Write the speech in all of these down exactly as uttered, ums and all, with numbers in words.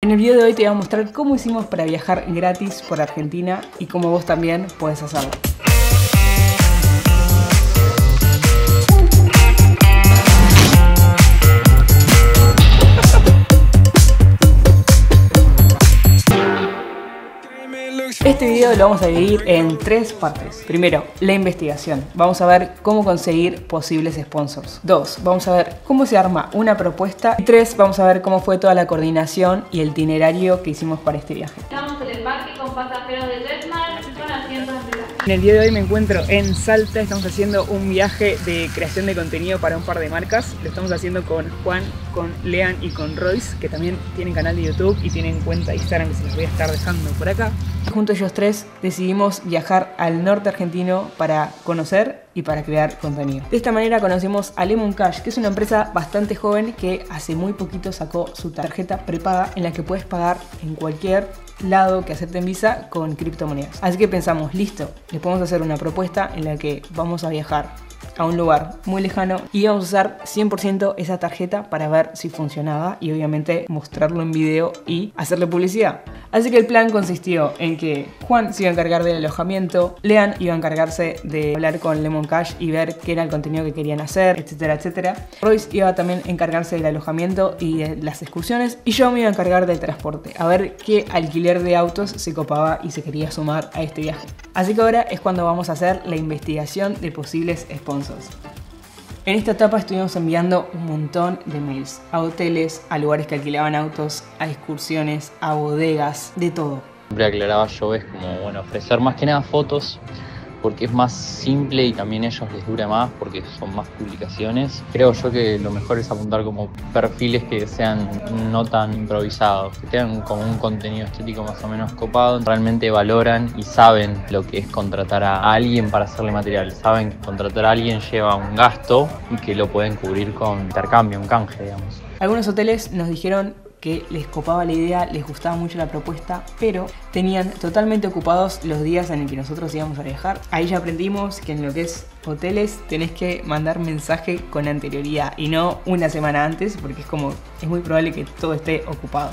En el video de hoy te voy a mostrar cómo hicimos para viajar gratis por Argentina y cómo vos también puedes hacerlo. Este video lo vamos a dividir en tres partes. Primero, la investigación. Vamos a ver cómo conseguir posibles sponsors. Dos, vamos a ver cómo se arma una propuesta. Y tres, vamos a ver cómo fue toda la coordinación y el itinerario que hicimos para este viaje. Estamos en el parque con pasajeros de JetSmart con asientos de empresa. En el día de hoy me encuentro en Salta. Estamos haciendo un viaje de creación de contenido para un par de marcas. Lo estamos haciendo con Juan, con Lean y con Royce, que también tienen canal de YouTube y tienen cuenta de Instagram que se los voy a estar dejando por acá. Junto a ellos tres decidimos viajar al norte argentino para conocer y para crear contenido. De esta manera conocimos a Lemon Cash, que es una empresa bastante joven que hace muy poquito sacó su tarjeta prepaga en la que puedes pagar en cualquier lado que acepten Visa con criptomonedas. Así que pensamos, listo, les podemos hacer una propuesta en la que vamos a viajar a un lugar muy lejano y vamos a usar cien por ciento esa tarjeta para ver si funcionaba y obviamente mostrarlo en video y hacerle publicidad. Así que el plan consistió en que Juan se iba a encargar del alojamiento, Lean iba a encargarse de hablar con Lemon Cash y ver qué era el contenido que querían hacer, etcétera, etcétera. Royce iba también a encargarse del alojamiento y de las excursiones y yo me iba a encargar del transporte, a ver qué alquiler de autos se copaba y se quería sumar a este viaje. Así que ahora es cuando vamos a hacer la investigación de posibles sponsors. En esta etapa estuvimos enviando un montón de mails a hoteles, a lugares que alquilaban autos, a excursiones, a bodegas, de todo. Siempre aclaraba yo es como, bueno, ofrecer más que nada fotos porque es más simple y también a ellos les dura más porque son más publicaciones. Creo yo que lo mejor es apuntar como perfiles que sean no tan improvisados, que tengan como un contenido estético más o menos copado, realmente valoran y saben lo que es contratar a alguien para hacerle material, saben que contratar a alguien lleva un gasto y que lo pueden cubrir con intercambio, un canje, digamos. Algunos hoteles nos dijeron que les copaba la idea, les gustaba mucho la propuesta, pero tenían totalmente ocupados los días en el que nosotros íbamos a viajar. Ahí ya aprendimos que en lo que es hoteles tenés que mandar mensaje con anterioridad y no una semana antes, porque es como, es muy probable que todo esté ocupado.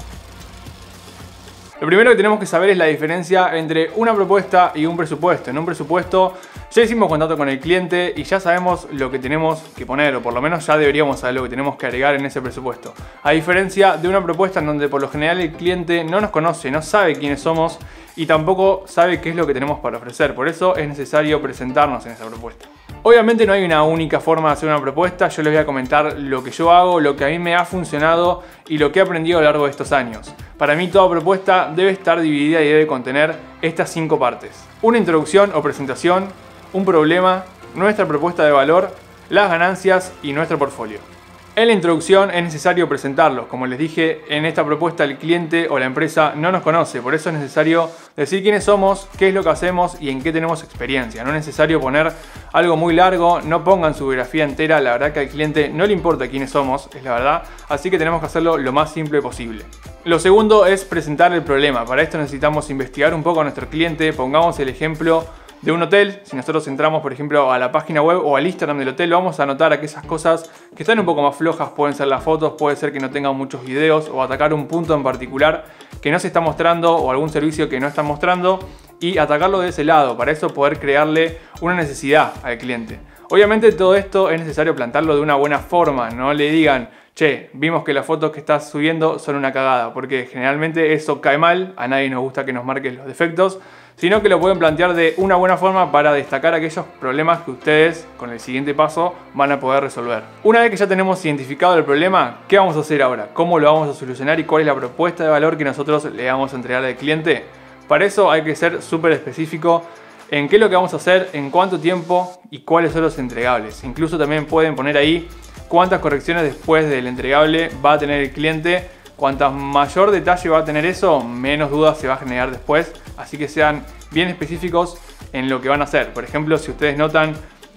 Lo primero que tenemos que saber es la diferencia entre una propuesta y un presupuesto. En un presupuesto ya hicimos contacto con el cliente y ya sabemos lo que tenemos que poner, o por lo menos ya deberíamos saber lo que tenemos que agregar en ese presupuesto. A diferencia de una propuesta en donde por lo general el cliente no nos conoce, no sabe quiénes somos y tampoco sabe qué es lo que tenemos para ofrecer. Por eso es necesario presentarnos en esa propuesta. Obviamente no hay una única forma de hacer una propuesta. Yo les voy a comentar lo que yo hago, lo que a mí me ha funcionado y lo que he aprendido a lo largo de estos años. Para mí toda propuesta debe estar dividida y debe contener estas cinco partes: una introducción o presentación, un problema, nuestra propuesta de valor, las ganancias y nuestro portfolio. En la introducción es necesario presentarlos. Como les dije, en esta propuesta el cliente o la empresa no nos conoce, por eso es necesario decir quiénes somos, qué es lo que hacemos y en qué tenemos experiencia. No es necesario poner algo muy largo, no pongan su biografía entera, la verdad que al cliente no le importa quiénes somos, es la verdad, así que tenemos que hacerlo lo más simple posible. Lo segundo es presentar el problema. Para esto necesitamos investigar un poco a nuestro cliente. Pongamos el ejemplo de un hotel. Si nosotros entramos por ejemplo a la página web o al Instagram del hotel, vamos a notar aquellas cosas que están un poco más flojas. Pueden ser las fotos, puede ser que no tengan muchos videos o atacar un punto en particular que no se está mostrando o algún servicio que no están mostrando y atacarlo de ese lado. Para eso poder crearle una necesidad al cliente. Obviamente todo esto es necesario plantarlo de una buena forma. No le digan: che, vimos que las fotos que estás subiendo son una cagada, porque generalmente eso cae mal, a nadie nos gusta que nos marquen los defectos, sino que lo pueden plantear de una buena forma para destacar aquellos problemas que ustedes con el siguiente paso van a poder resolver. Una vez que ya tenemos identificado el problema, ¿qué vamos a hacer ahora? ¿Cómo lo vamos a solucionar y cuál es la propuesta de valor que nosotros le vamos a entregar al cliente? Para eso hay que ser súper específico en qué es lo que vamos a hacer, en cuánto tiempo y cuáles son los entregables. Incluso también pueden poner ahí cuántas correcciones después del entregable va a tener el cliente. Cuanto mayor detalle va a tener eso, menos dudas se va a generar después. Así que sean bien específicos en lo que van a hacer. Por ejemplo, si ustedes notan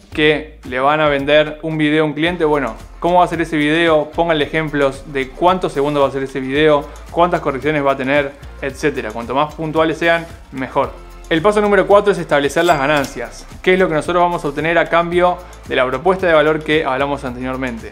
que le van a vender un video a un cliente, bueno, ¿cómo va a ser ese video? Pónganle ejemplos de cuántos segundos va a ser ese video, cuántas correcciones va a tener, etcétera. Cuanto más puntuales sean, mejor. El paso número cuatro es establecer las ganancias. ¿Qué es lo que nosotros vamos a obtener a cambio de la propuesta de valor que hablamos anteriormente?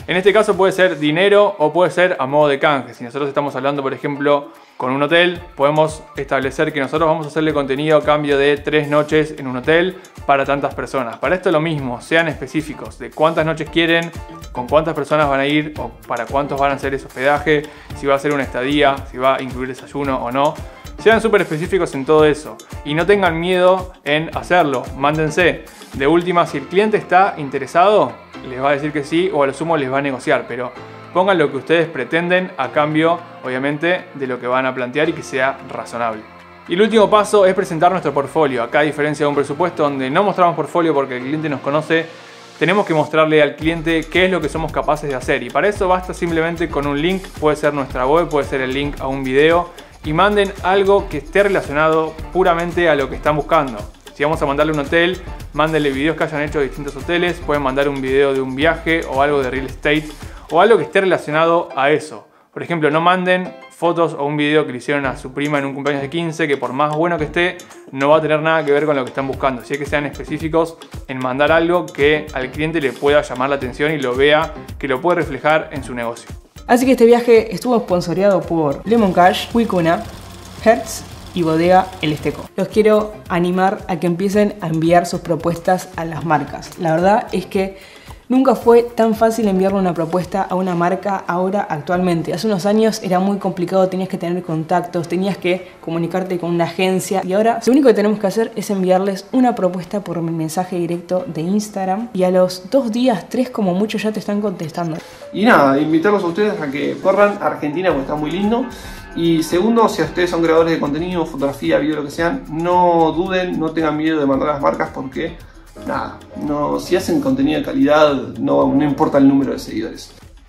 En este caso puede ser dinero o puede ser a modo de canje. Si nosotros estamos hablando, por ejemplo, con un hotel, podemos establecer que nosotros vamos a hacerle contenido a cambio de tres noches en un hotel para tantas personas. Para esto lo mismo, sean específicos de cuántas noches quieren, con cuántas personas van a ir o para cuántos van a hacer ese hospedaje, si va a ser una estadía, si va a incluir desayuno o no. Sean súper específicos en todo eso y no tengan miedo en hacerlo, mándense. De última, si el cliente está interesado, les va a decir que sí o a lo sumo les va a negociar, pero pongan lo que ustedes pretenden a cambio, obviamente, de lo que van a plantear y que sea razonable. Y el último paso es presentar nuestro portfolio. Acá, a diferencia de un presupuesto donde no mostramos portfolio porque el cliente nos conoce, tenemos que mostrarle al cliente qué es lo que somos capaces de hacer. Y para eso basta simplemente con un link, puede ser nuestra web, puede ser el link a un video, y manden algo que esté relacionado puramente a lo que están buscando. Si vamos a mandarle un hotel, mándenle videos que hayan hecho de distintos hoteles, pueden mandar un video de un viaje o algo de real estate o algo que esté relacionado a eso. Por ejemplo, no manden fotos o un video que le hicieron a su prima en un cumpleaños de quince, que por más bueno que esté, no va a tener nada que ver con lo que están buscando. Así que sean específicos en mandar algo que al cliente le pueda llamar la atención y lo vea, que lo puede reflejar en su negocio. Así que este viaje estuvo sponsoreado por Lemon Cash, Wicuna, Hertz y Bodega El Esteco. Los quiero animar a que empiecen a enviar sus propuestas a las marcas. La verdad es que nunca fue tan fácil enviarle una propuesta a una marca ahora actualmente. Hace unos años era muy complicado, tenías que tener contactos, tenías que comunicarte con una agencia y ahora lo único que tenemos que hacer es enviarles una propuesta por mensaje directo de Instagram y a los dos días, tres como mucho ya te están contestando. Y nada, invitarlos a ustedes a que corran a Argentina porque está muy lindo. Y segundo, si ustedes son creadores de contenido, fotografía, video, lo que sean, no duden, no tengan miedo de mandar a las marcas porque nada, no, si hacen contenido de calidad, no, no importa el número de seguidores.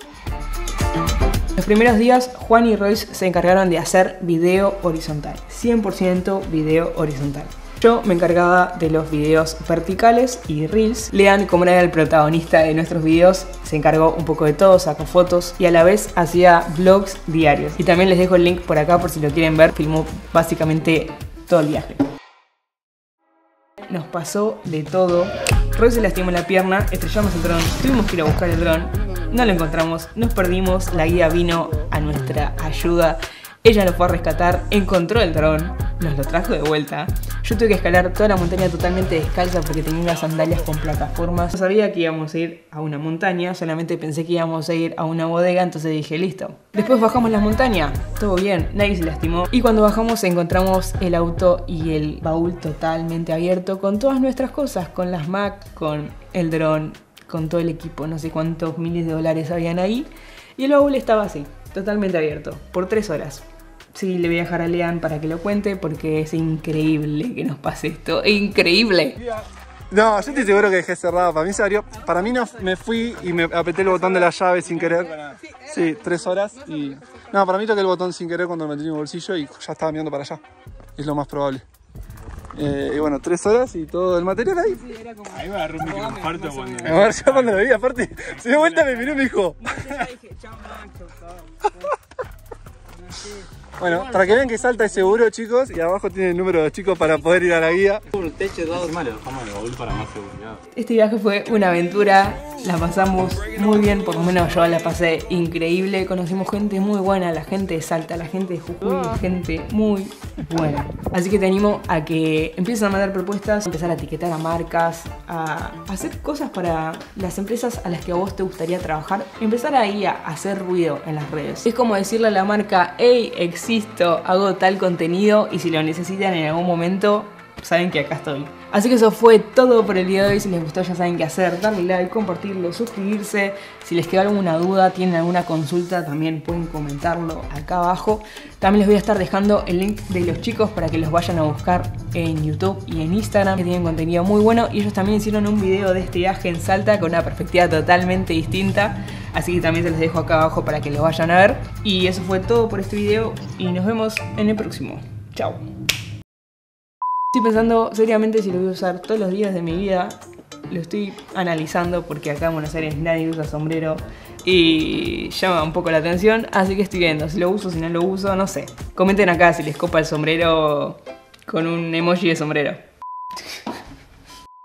Los primeros días, Juan y Royce se encargaron de hacer video horizontal, cien por ciento video horizontal. Yo me encargaba de los videos verticales y reels. Lean, como era el protagonista de nuestros videos, se encargó un poco de todo, sacó fotos y a la vez hacía vlogs diarios. Y también les dejo el link por acá por si lo quieren ver, filmó básicamente todo el viaje. Nos pasó de todo. Roy se lastimó la pierna, estrellamos el dron, tuvimos que ir a buscar el dron, no lo encontramos, nos perdimos, la guía vino a nuestra ayuda, ella lo fue a rescatar, encontró el dron, nos lo trajo de vuelta. Yo tuve que escalar toda la montaña totalmente descalza porque tenía unas sandalias con plataformas. No sabía que íbamos a ir a una montaña, solamente pensé que íbamos a ir a una bodega, entonces dije listo. Después bajamos la montaña, todo bien, nadie se lastimó. Y cuando bajamos encontramos el auto y el baúl totalmente abierto con todas nuestras cosas, con las Mac, con el dron, con todo el equipo, no sé cuántos miles de dólares habían ahí. Y el baúl estaba así, totalmente abierto, por tres horas. Sí, le voy a dejar a Lean para que lo cuente porque es increíble que nos pase esto. ¡Increíble! No, yo estoy seguro que dejé cerrado. Para mí se abrió. Para mí no, me fui y me apreté el botón de la llave sin querer. Sí, tres horas y... No, para mí toqué el botón sin querer cuando lo metí en mi bolsillo y ya estaba mirando para allá. Es lo más probable. Eh, y bueno, tres horas y todo el material ahí. Sí, era como... Ahí me agarró un microinfarto cuando... Me agarró ya cuando lo vi, aparte. Se dio vuelta, me miró y me dijo... Bueno, para que vean que Salta es seguro, chicos, y abajo tiene el número de chicos para poder ir a la guía. Un techo de dos malos, dejamos el baúl para más seguridad. Este viaje fue una aventura, la pasamos muy bien, por lo menos yo la pasé increíble. Conocimos gente muy buena, la gente de Salta, la gente de Jujuy, gente muy buena. Así que te animo a que empieces a mandar propuestas, a empezar a etiquetar a marcas, a hacer cosas para las empresas a las que a vos te gustaría trabajar. Empezar ahí a hacer ruido en las redes. Es como decirle a la marca, hey, existo, hago tal contenido y si lo necesitan en algún momento, saben que acá estoy. Así que eso fue todo por el día de hoy. Si les gustó ya saben qué hacer, darle like, compartirlo, suscribirse. Si les quedó alguna duda, tienen alguna consulta, también pueden comentarlo acá abajo. También les voy a estar dejando el link de los chicos para que los vayan a buscar en YouTube y en Instagram, que tienen contenido muy bueno. Y ellos también hicieron un video de este viaje en Salta con una perspectiva totalmente distinta. Así que también se los dejo acá abajo para que lo vayan a ver. Y eso fue todo por este video y nos vemos en el próximo. Chao. Estoy pensando seriamente si lo voy a usar todos los días de mi vida. Lo estoy analizando porque acá en Buenos Aires nadie usa sombrero y llama un poco la atención. Así que estoy viendo si lo uso, si no lo uso, no sé. Comenten acá si les copa el sombrero con un emoji de sombrero.